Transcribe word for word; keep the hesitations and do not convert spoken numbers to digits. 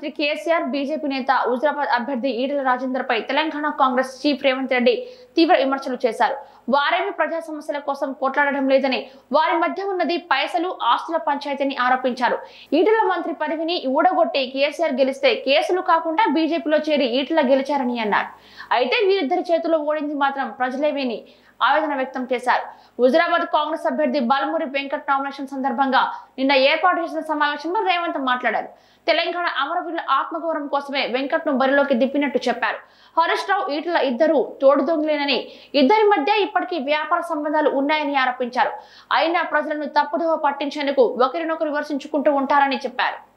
ముఖ్యమంత్రి కేసీఆర్, బీజేపీ నేత హుజరాబాద్ అభ్యర్థి ఈటెల రాజేందర్ పై తెలంగాణ కాంగ్రెస్ చీఫ్ రేవంత్ రెడ్డి తీవ్ర విమర్శలు చేశారు. వారేమి ప్రజా సమస్యల కోసం పోట్లాడడం లేదని, వారి మధ్య ఉన్నది పైసలు, ఆస్తుల పంచాయతీని ఆరోపించారు. ఈటెల మంత్రి పదవిని ఊడగొట్టి కేసీఆర్ గెలిస్తే కేసులు కాకుండా బీజేపీలో చేరి ఈటెల గెలిచారని అన్నారు. అయితే వీరిద్దరి చేతిలో ఓడింది మాత్రం ప్రజలేవేని ఆవేదన వ్యక్తం చేశారు. హుజరాబాద్ కాంగ్రెస్ అభ్యర్థి బాలమూరి వెంకట్ నామినేషన్ సందర్భంగా నిన్న ఏర్పాటు చేసిన సమావేశంలో రేవంత్ మాట్లాడారు. తెలంగాణ అమరవీరుల ఆత్మగౌరవం కోసమే వెంకట్ ను బరిలోకి దిప్పినట్టు చెప్పారు. హరీష్ రావు, ఈటెల ఇద్దరు తోడుదొంగలేనని, ఇద్దరి మధ్య ఇప్పటికీ వ్యాపార సంబంధాలు ఉన్నాయని ఆరోపించారు. అయినా ప్రజలను తప్పుదోవ పట్టించేందుకు ఒకరినొకరు విమర్శించుకుంటూ ఉంటారని చెప్పారు.